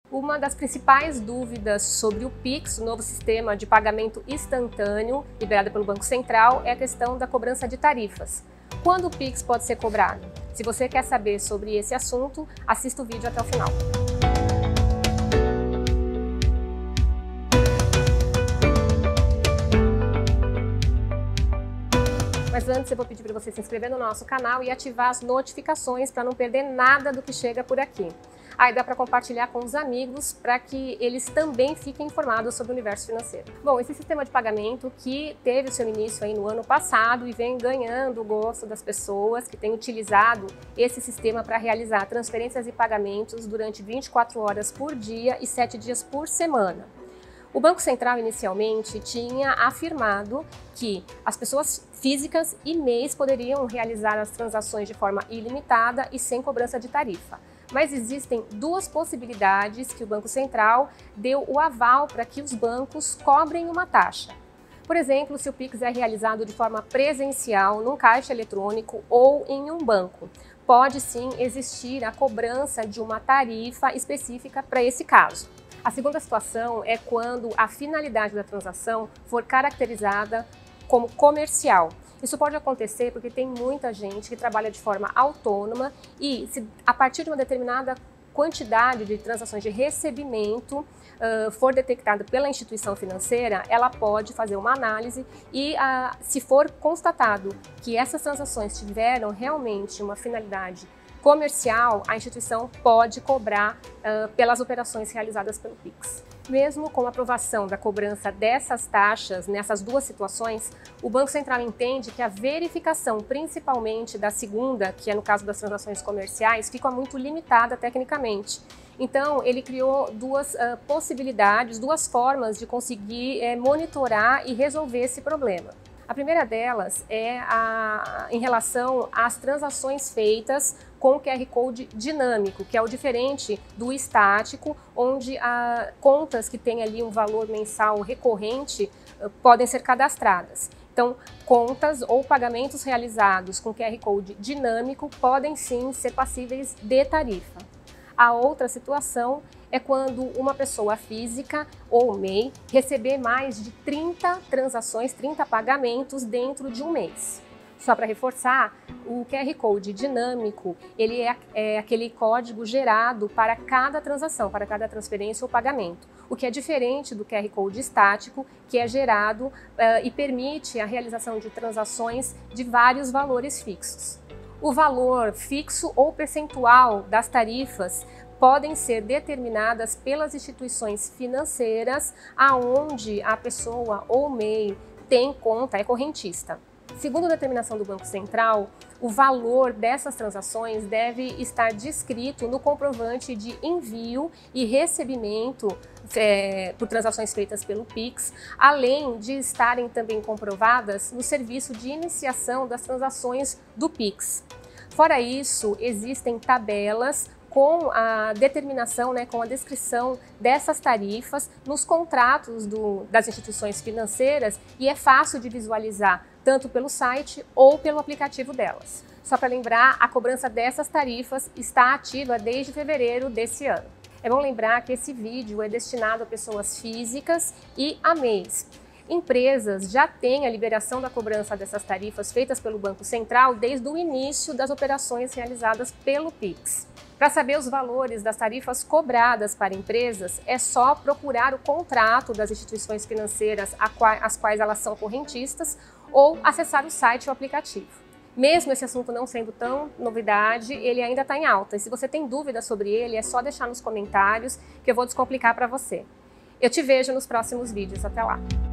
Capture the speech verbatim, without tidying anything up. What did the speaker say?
Uma das principais dúvidas sobre o Pix, o novo sistema de pagamento instantâneo liberado pelo Banco Central, é a questão da cobrança de tarifas. Quando o Pix pode ser cobrado? Se você quer saber sobre esse assunto, assista o vídeo até o final. Mas antes eu vou pedir para você se inscrever no nosso canal e ativar as notificações para não perder nada do que chega por aqui. Aí dá para compartilhar com os amigos para que eles também fiquem informados sobre o universo financeiro. Bom, esse sistema de pagamento que teve o seu início aí no ano passado e vem ganhando o gosto das pessoas que têm utilizado esse sistema para realizar transferências e pagamentos durante vinte e quatro horas por dia e sete dias por semana. O Banco Central inicialmente tinha afirmado que as pessoas físicas e M E Is poderiam realizar as transações de forma ilimitada e sem cobrança de tarifa. Mas existem duas possibilidades que o Banco Central deu o aval para que os bancos cobrem uma taxa. Por exemplo, se o Pix é realizado de forma presencial num caixa eletrônico ou em um banco, pode sim existir a cobrança de uma tarifa específica para esse caso. A segunda situação é quando a finalidade da transação for caracterizada como comercial. Isso pode acontecer porque tem muita gente que trabalha de forma autônoma e, se a partir de uma determinada quantidade de transações de recebimento uh, for detectada pela instituição financeira, ela pode fazer uma análise e, uh, se for constatado que essas transações tiveram realmente uma finalidade comercial, a instituição pode cobrar uh, pelas operações realizadas pelo Pix. Mesmo com a aprovação da cobrança dessas taxas nessas duas situações, o Banco Central entende que a verificação, principalmente da segunda, que é no caso das transações comerciais, fica muito limitada tecnicamente. Então, ele criou duas uh, possibilidades, duas formas de conseguir eh, monitorar e resolver esse problema. A primeira delas é a, em relação às transações feitas com o Q R Code dinâmico, que é o diferente do estático, onde a, contas que têm ali um valor mensal recorrente uh, podem ser cadastradas. Então, contas ou pagamentos realizados com Q R Code dinâmico podem sim ser passíveis de tarifa. A outra situação é quando uma pessoa física ou M E I receber mais de trinta transações, trinta pagamentos dentro de um mês. Só para reforçar, o Q R Code dinâmico, ele é, é aquele código gerado para cada transação, para cada transferência ou pagamento, o que é diferente do Q R Code estático, que é gerado uh, e permite a realização de transações de vários valores fixos. O valor fixo ou percentual das tarifas podem ser determinadas pelas instituições financeiras aonde a pessoa ou M E I tem conta, é correntista. Segundo a determinação do Banco Central, o valor dessas transações deve estar descrito no comprovante de envio e recebimento é, por transações feitas pelo Pix, além de estarem também comprovadas no serviço de iniciação das transações do Pix. Fora isso, existem tabelas com a determinação, né, com a descrição dessas tarifas nos contratos do, das instituições financeiras e é fácil de visualizar tanto pelo site ou pelo aplicativo delas. Só para lembrar, a cobrança dessas tarifas está ativa desde fevereiro desse ano. É bom lembrar que esse vídeo é destinado a pessoas físicas e a M E Is. Empresas já têm a liberação da cobrança dessas tarifas feitas pelo Banco Central desde o início das operações realizadas pelo Pix. Para saber os valores das tarifas cobradas para empresas, é só procurar o contrato das instituições financeiras às quais elas são correntistas ou acessar o site ou aplicativo. Mesmo esse assunto não sendo tão novidade, ele ainda está em alta. E se você tem dúvidas sobre ele, é só deixar nos comentários que eu vou descomplicar para você. Eu te vejo nos próximos vídeos. Até lá!